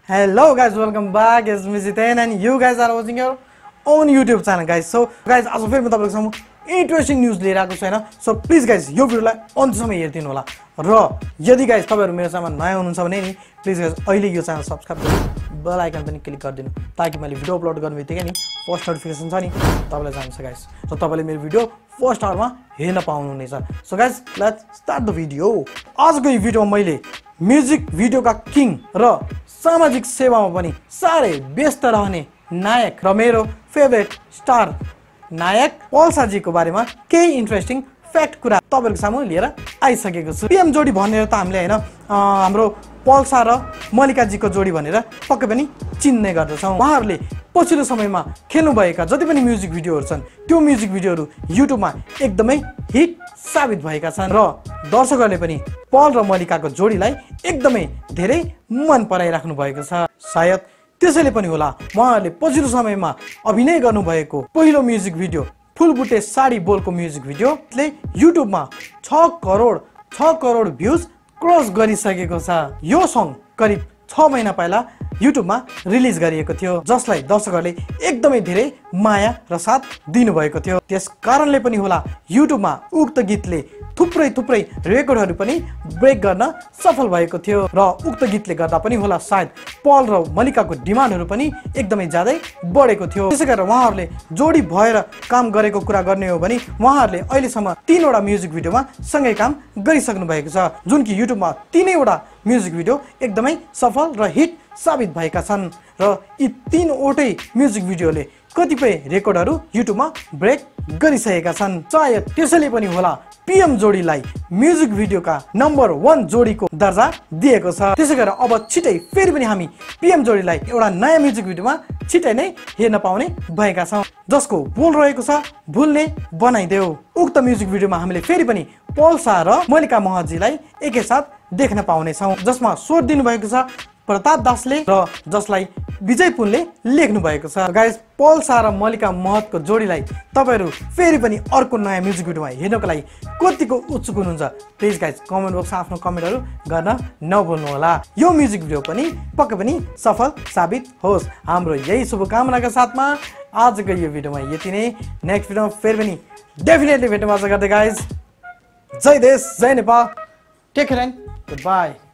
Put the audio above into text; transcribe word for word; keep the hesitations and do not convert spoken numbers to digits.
Hello guys, welcome back. It's me Jeeten and you guys are watching your own YouTube channel guys. So guys, आज फेरि म तपाईहरुको सामु interesting news लिएर आएको छु हैन. So प्लिज गाइस यो भिडियोलाई अन्त्यसम्म हेर्दिनु होला. र यदि गाइस तपाईहरु मेरो च्यानलमा नयाँ हुनुहुन्छ भने नि प्लिज गाइस अहिले यो च्यानल सब्स्क्राइब गरी बेल आइकन पनि क्लिक गरिदिनु ताकि मैले भिडियो अपलोड गर्ने बित्तिकै नि फर्स्ट नोटिफिकेसन छ नि तपाईलाई जान्छ गाइस. र तपाईले मेरो भिडियो फर्स्ट आवरमा हेर्न पाउनुहुनेछ. So guys, let's start the video. आजको यो भिडियोमा मैले म्युजिक भिडियोका किङ र सामाजिक सेवामा पनि सारै व्यस्त रहने नायक र मेरो फेभरेट स्टार नायक पल्साजीको बारेमा केही इन्ट्रेस्टिङ फ्याक्ट कुरा तपाईहरुको सामु लिएर आइसकेको छु. पीएम जोडी भनेर त हामीले हैन हाम्रो पल्सा र मलिकाजीको जोडी भनेर पक्कै पनि चिन्ने गर्दछौं. उहाँहरूले पछिल्लो समयमा खेल्नुभएका जति पनि म्युजिक भिडियोहरु छन् त्यो म्युजिक भिडियोहरु युट्युबमा एकदमै हिट साबित भएका छन् र दर्शकहरूले पनि पल र मलिकाको जोडीलाई एकदमै धेरै मन पराइराख्नु भएको छ. सायद त्यसैले पनि होला उहाँहरूले पछिल्लो समयमा अभिनय गर्नुभएको पहिलो म्युजिक भिडियो फुलबुटे साडी बोलको म्युजिक भिडियोले युट्युबमा छ करोड छ करोड भ्युज क्रस गरिसकेको छ. यो सङ करिब छ महिना पहिला युट्युबमा रिलिज गरिएको थियो जसलाई दर्शकहरूले एकदमै धेरै माया र साथ दिनुभएको थियो. त्यस कारणले पनि होला युट्युबमा उक्त गीतले थुप्रै थुप्रै रेकर्डहरू पनि ब्रेक गर्न सफल भएको थियो र उक्त गीतले गर्दा पनि होला सायद पल र मलिकाको डिमान्डहरू पनि एकदमै ज्यादै बढेको थियो. त्यसैगरी उहाँहरूले जोडी भएर काम गरेको कुरा गर्ने हो भने उहाँहरूले अहिलेसम्म तीनवटा म्युजिक भिडियोमा सँगै काम गरिसक्नु भएको छ जुन कि युट्युबमा तीनैवटा म्युजिक भिडियो एकदमै सफल र हिट साबित भएका छन् र यी तीनवटै म्युजिक भिडियोले कतिपय रेकर्डहरू युट्युबमा ब्रेक गरिसकेका छन्. सायद त्यसैले पनि होला पीएम जोडीलाई म्युजिक भिडियोका नम्बर वन जोडीको दर्जा दिएको छ. त्यसैगरी अब छिटै फेरि पनि हामी पीएम जोडीलाई एउटा नयाँ म्युजिक भिडियोमा छिटै नै हेर्न पाउने भएका छौं जसको बोल रहेको छ भुल्ने बनाइदेऊ. उक्त म्युजिक भिडियोमा हामीले फेरि पनि पल्सा र मलिका महतजीलाई एकैसाथ देख्न पाउने छौं जसमा स्वर दिनु भएको छ प्रताप दासले र जसलाई विजय पुनले लेख्नु भएको छ. गाइस, पल्सा र मलिका महतको जोडीलाई तपाईहरु फेरि पनि अर्को नयाँ म्युजिक भिडियोमा हेर्नको लागि कतिको उत्सुक हुनुहुन्छ प्लिज गाइस कमेन्ट बक्समा आफ्नो कमेन्टहरु गर्न नभुल्नु होला. यो म्युजिक भिडियो पनि पक्कै पनि सफल साबित होस् हाम्रो यही शुभकामनाका साथमा आजको यो भिडियोमा यति नै. नेक्स्ट भिडियोमा फेरि पनि डेफिनेटली भेटौँ आशा गर्दै गाइस. जय देश जय Nepal. Take care and good by.